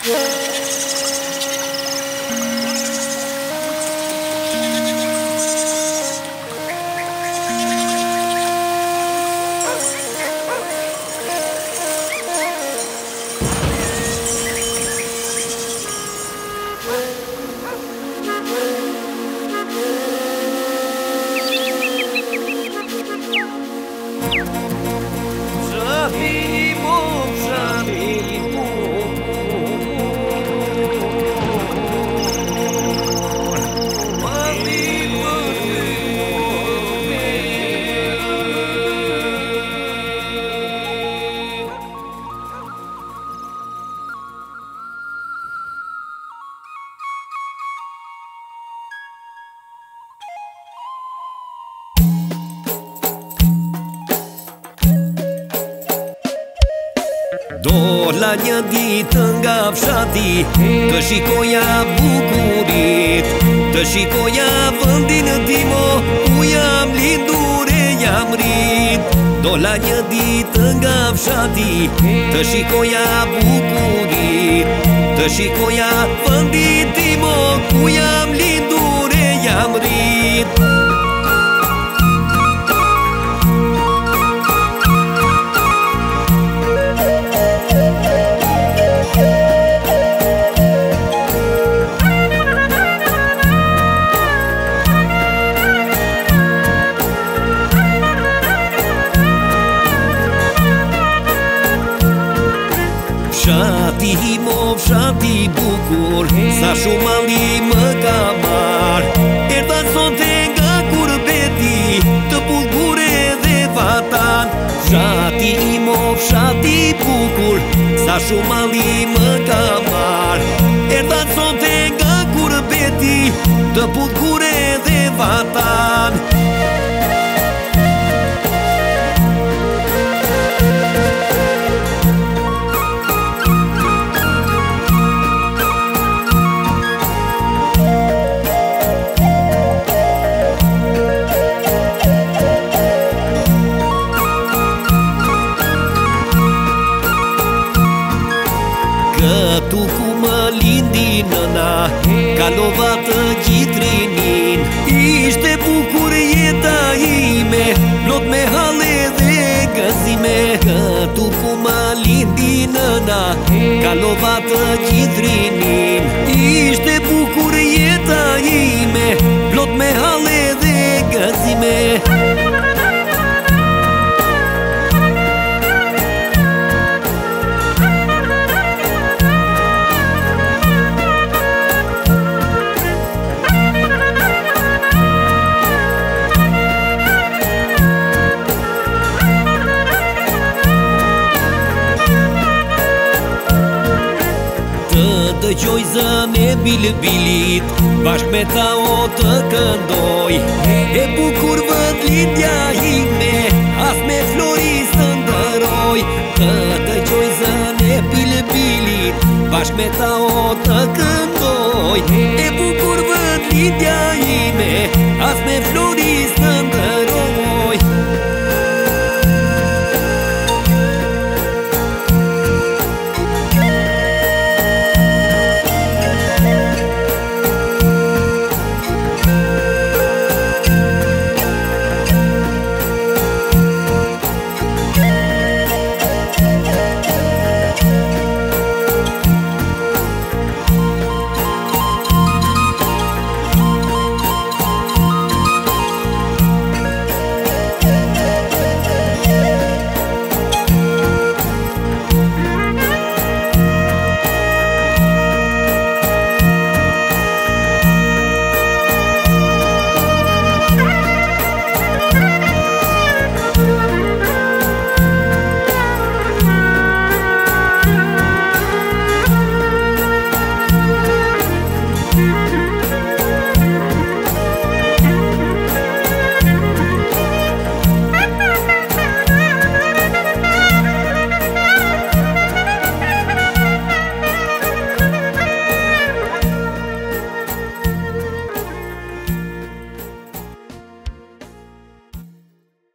Dolania di tângap shati Tăși coia bucurit Tăși coia vândin timo Uiam lindure i-am rit Dolania di tângap shati Tăși coia bucurit Tăși coia vândin timo Uiam lindure i-am rit Shati himov, shati bukur Sa shumali më kamar Erdan sonte nga kurbeti Të bulgure dhe vatan Shati himov, shati bukur Sa shumali më kamar Erdan sonte nga kurbeti Të bulgure dhe vatan Tu cu mă lindi năna Ca lovată chitrinin Iște bucurieta ime Lot me hale de găzime Că tu cu mă lindi năna Ca lovată chitrinin Iște bucurieta ime Lot me hale de găzime Të qoj zën e bilbilit Bashk me ta o të këndoj E bukur vënd lindja ime As me flori së ndëroj Të qoj zën e bilbilit Bashk me ta o të këndoj E bukur vënd lindja ime As me flori